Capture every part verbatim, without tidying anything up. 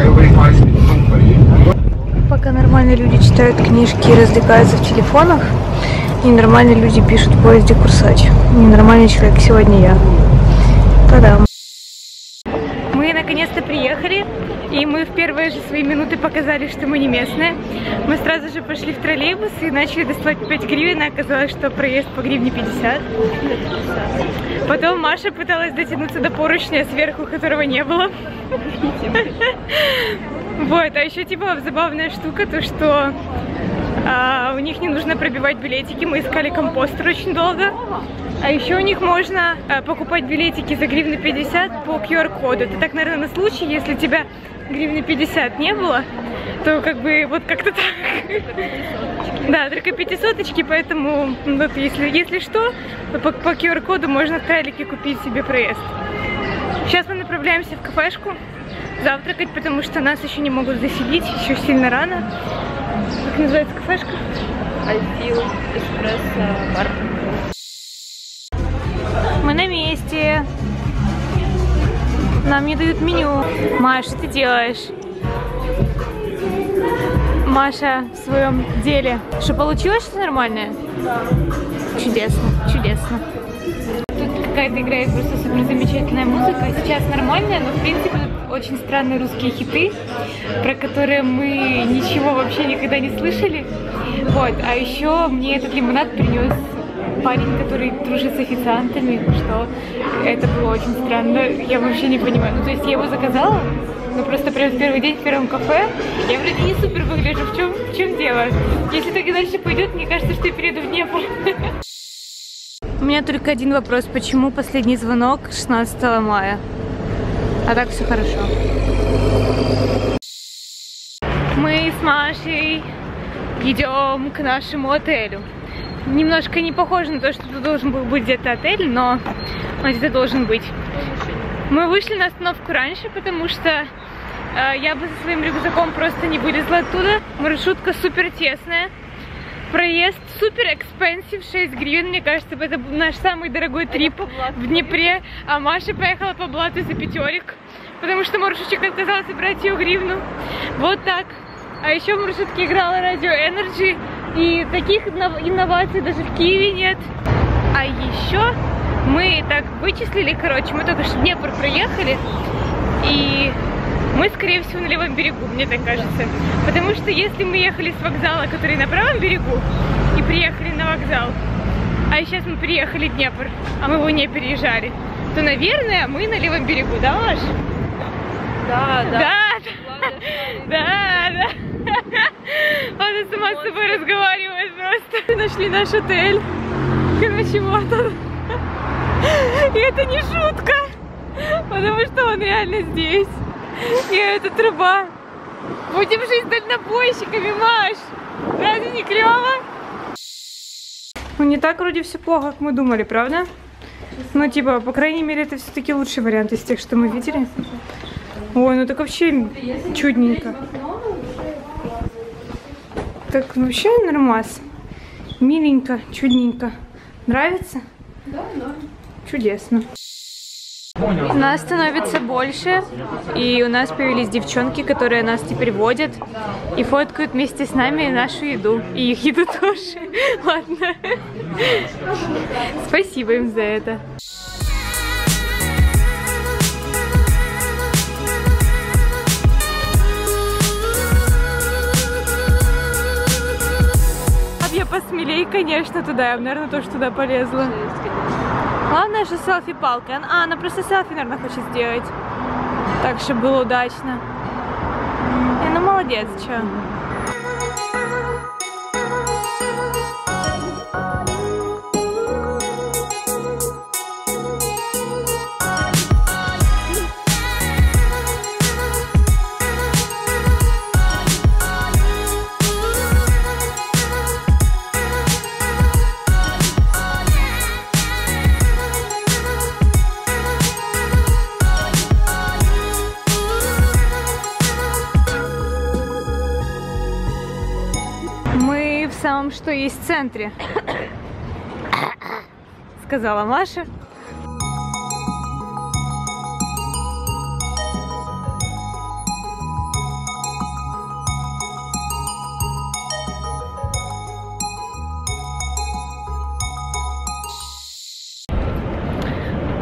Пока нормальные люди читают книжки и развлекаются в телефонах, ненормальные люди пишут в поезде курсач. Ненормальный человек сегодня я. Та-дам! Мы наконец-то приехали, и мы в первые же свои минуты показали, что мы не местные. Мы сразу же пошли в троллейбус и начали доставать пять гривен, и оказалось, что проезд по гривне пятьдесят. Потом Маша пыталась дотянуться до поручня сверху, которого не было. Вот, а еще типа забавная штука, то что а, у них не нужно пробивать билетики, мы искали компостер очень долго. А еще у них можно а, покупать билетики за гривны пятьдесят по ку ар коду. Это так, наверное, на случай, если у тебя гривны пятьдесят не было, то как бы вот как-то так. Да, только пятисоточки, поэтому вот если, если что, то по, по ку ар коду можно в тралике купить себе проезд. Сейчас мы направляемся в кафешку завтракать, потому что нас еще не могут заселить, еще сильно рано. Как называется кафешка? Альфил эспрессо бар. Мы на месте. Нам не дают меню. Маш, что ты делаешь? Маша в своем деле. Что, получилось что-то нормальное? Да. Чудесно, чудесно. Тут какая-то играет просто супер замечательная музыка. Сейчас нормальная, но в принципе тут очень странные русские хиты, про которые мы ничего вообще никогда не слышали. Вот, а еще мне этот лимонад принес парень, который дружит с официантами, что это было очень странно. Я вообще не понимаю. Ну, то есть я его заказала, но просто прям в первый день в первом кафе. Я вроде не супер выгляжу. В чем, в чем дело? Если так и дальше пойдет, мне кажется, что я перейду в Днепр. У меня только один вопрос. Почему последний звонок шестнадцатого мая? А так все хорошо. Мы с Машей идем к нашему отелю. Немножко не похоже на то, что тут должен был быть где-то отель, но он где-то должен быть. Мы вышли на остановку раньше, потому что э, я бы со своим рюкзаком просто не вылезла оттуда. Маршрутка супер тесная. Проезд супер экспенсив, шесть гривен. Мне кажется, это наш самый дорогой трип в Днепре. А Маша поехала по блату за пятерик, потому что маршрутчик отказался брать ее гривну. Вот так. А еще в маршрутке играла радио Energy. И таких инноваций даже в Киеве нет. А еще мы так вычислили, короче, мы только что в Днепр проехали, и мы, скорее всего, на левом берегу, мне так кажется. Потому что если мы ехали с вокзала, который на правом берегу, и приехали на вокзал, а сейчас мы приехали в Днепр, а мы его не переезжали, то, наверное, мы на левом берегу, да, Маш? Да, да. Да, да, да. Она сама с собой разговаривает просто. Нашли наш отель. Короче, вот он. И это не шутка, потому что он реально здесь. И это труба. Будем жить дальнобойщиками, Маш. Разве не клево? Ну не так вроде все плохо, как мы думали, правда? Ну типа, по крайней мере, это все-таки лучший вариант из тех, что мы видели. Ой, ну так вообще чудненько. Так вообще нормас. Миленько, чудненько. Нравится? Да, да. Чудесно. Нас становится больше, и у нас появились девчонки, которые нас теперь водят и фоткают вместе с нами нашу еду. И их еду тоже. Ладно. Спасибо им за это. Я посмелее, конечно, туда. Я бы, наверное, тоже туда полезла. Главное, что селфи-палка. А, она просто селфи, наверное, хочет сделать. Так, чтобы было удачно. И ну, молодец, чё. В самом что есть в центре, сказала Маша.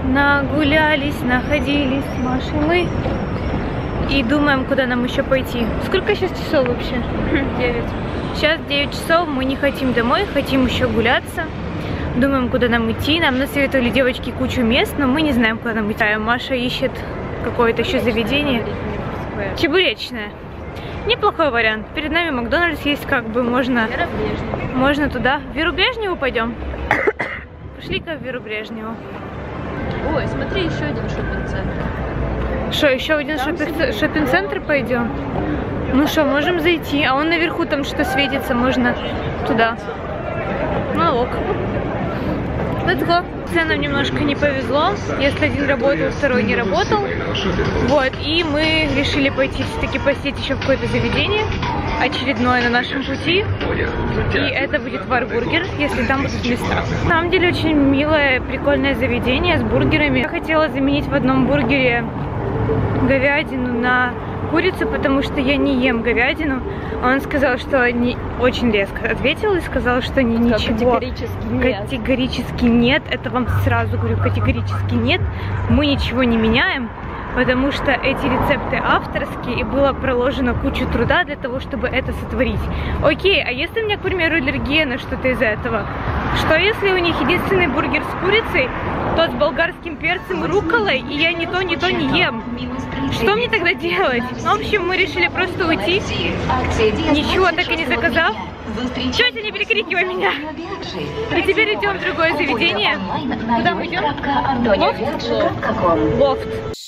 Нагулялись, находились с Машей мы. И думаем, куда нам еще пойти. Сколько сейчас часов вообще? девять. Сейчас девять часов, мы не хотим домой, хотим еще гуляться. Думаем, куда нам идти. Нам насоветовали девочки кучу мест, но мы не знаем, куда нам идти. Маша ищет какое-то еще заведение. Чебуречное. Неплохой вариант. Перед нами Макдональдс есть, как бы можно... Можно туда. В Веру Брежневу пойдем? Пошли-ка в Веру Брежневу. Ой, смотри, еще один шоппинг-центр. Что, еще один шоппинг-центр пойдем? Ну что, можем зайти. А он наверху там что светится, можно туда. Ну ок. Let's go. Нам немножко не повезло. Если один работал, второй не работал. Вот, и мы решили пойти все-таки посетить еще в какое-то заведение. Очередное на нашем пути. И это будет Варбургер, если там будут места. На самом деле очень милое, прикольное заведение с бургерами. Я хотела заменить в одном бургере говядину на курицу, потому что я не ем говядину. Он сказал, что не очень резко ответил и сказал, что не, ничего. Категорически нет. Категорически нет. Это вам сразу говорю, категорически нет. Мы ничего не меняем, потому что эти рецепты авторские, и было проложено кучу труда для того, чтобы это сотворить. Окей, а если у меня, к примеру, аллергия на что-то из этого? Что если у них единственный бургер с курицей, тот с болгарским перцем и рукколой, и я ни то, ни то не ем? Что мне тогда делать? Ну, в общем, мы решили просто уйти, ничего так и не заказав. Тетя, не перекрикивай меня! И теперь идем в другое заведение. Куда мы идем? Лофт? Лофт.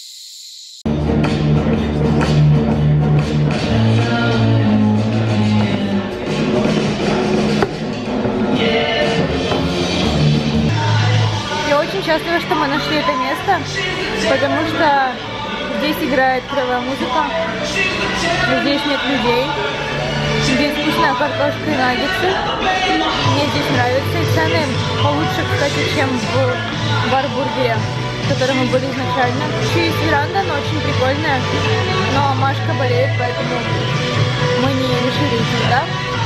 Я очень счастлива, что мы нашли это место, потому что здесь играет клевая музыка, здесь нет людей, здесь вкусная картошка и наггетсы. Мне здесь нравится, и цены получше, кстати, чем в Варбургере, в котором мы были изначально. Еще есть веранда, но очень прикольная, но Машка болеет, поэтому мы не решили идти туда.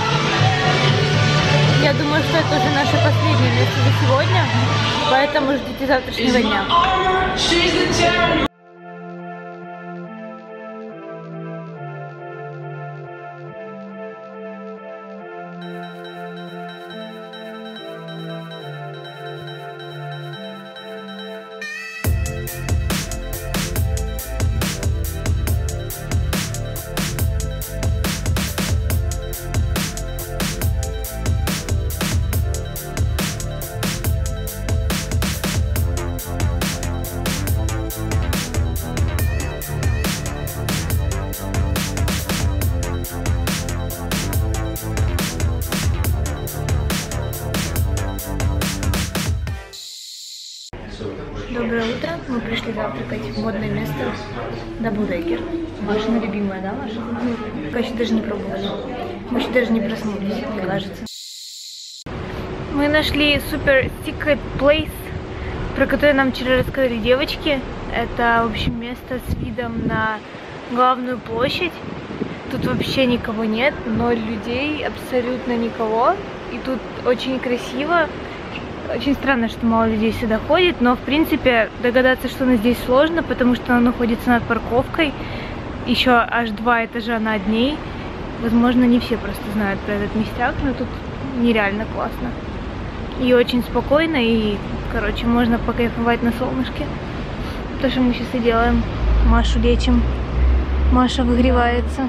Я думаю, что это уже наше последнее место за сегодня, поэтому ждите завтрашнего дня. Доброе утро. Мы пришли завтракать в модное место Double Decker. Машина любимая, да, Маша? Мы еще даже не пробовали. Мы еще даже не проснулись, мне кажется. Мы нашли Super Secret Place, про которое нам вчера рассказали девочки. Это, в общем, место с видом на главную площадь. Тут вообще никого нет, ноль людей, абсолютно никого. И тут очень красиво. Очень странно, что мало людей сюда ходит, но в принципе догадаться, что она здесь сложно, потому что она находится над парковкой, еще аж два этажа над ней. Возможно, не все просто знают про этот местяк, но тут нереально классно. И очень спокойно, и, короче, можно покайфовать на солнышке. То, что мы сейчас и делаем. Машу лечим. Маша выгревается.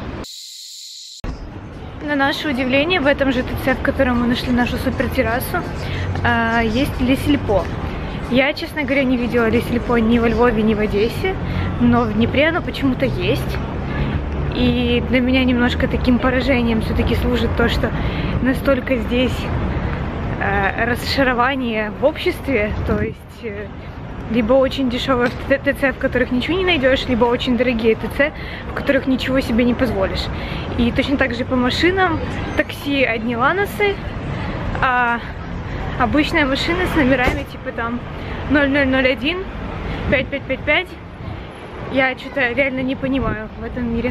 На наше удивление, в этом же ТЦ, в котором мы нашли нашу супер террасу, есть Лесельпо. Я, честно говоря, не видела Лесельпо ни во Львове, ни в Одессе, но в Днепре оно почему-то есть. И для меня немножко таким поражением все-таки служит то, что настолько здесь расшарование в обществе, то есть либо очень дешевые ТЦ, в которых ничего не найдешь, либо очень дорогие ТЦ, в которых ничего себе не позволишь. И точно так же по машинам. Такси одни ланосы, а обычная машина с номерами типа там ноль ноль ноль один, пять пять пять пять. Я что-то реально не понимаю в этом мире.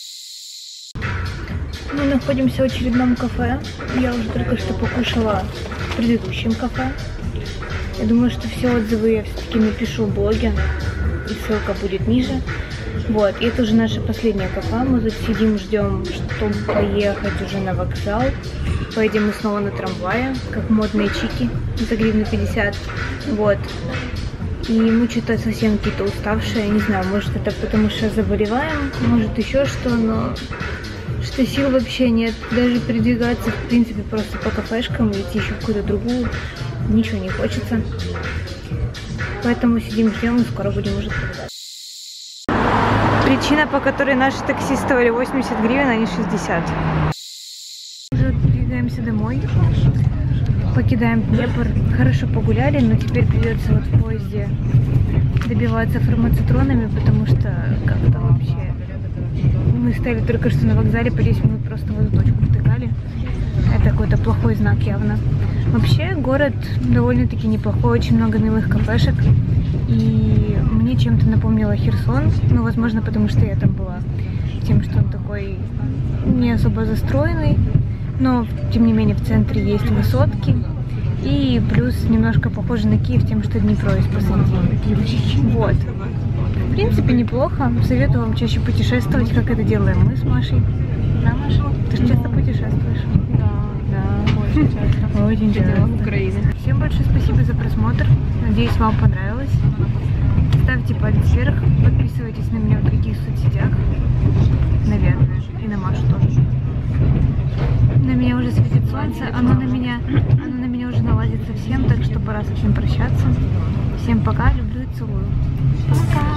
Мы находимся в очередном кафе. Я уже только что покушала в предыдущем кафе. Я думаю, что все отзывы я все-таки напишу в блоге, и ссылка будет ниже. Вот, и это уже наша последняя кафе. Мы тут сидим, ждем, чтобы поехать уже на вокзал. Поедем мы снова на трамвае, как модные чики, за гривну пятьдесят. Вот. И мы что-то совсем какие-то уставшие, не знаю, может это потому что заболеваем, может еще что, но что сил вообще нет. Даже передвигаться, в принципе, просто по кафешкам, идти еще в какую-то другую, ничего не хочется. Поэтому сидим, ждем и скоро будем уже продать. Причина, по которой наши такси стоили восемьдесят гривен, а не шестьдесят. Уже двигаемся домой. Покидаем Днепр. Хорошо погуляли, но теперь придется вот в поезде добиваться фармацитронами, потому что как-то вообще... Мы стояли только что на вокзале, по десять минут просто в эту точку втыкали. Это какой-то плохой знак явно. Вообще город довольно-таки неплохой, очень много милых кафешек. И мне чем-то напомнило Херсон, ну, возможно, потому что я там была, тем, что он такой не особо застроенный, но, тем не менее, в центре есть высотки, и плюс немножко похоже на Киев тем, что Днепро есть посреди. Вот. В принципе, неплохо. Советую вам чаще путешествовать, как это делаем мы с Машей. Да, Маша? Ты же часто путешествуешь? Да, да, очень часто. Очень часто. В Украине. Всем большое спасибо за просмотр. Надеюсь, вам понравилось. Ставьте палец вверх, подписывайтесь на меня в других соцсетях. Наверное. И на Машу тоже. На меня уже светит солнце, оно на меня, оно на меня уже наладит совсем, так что пора совсем прощаться. Всем пока, люблю и целую. Пока!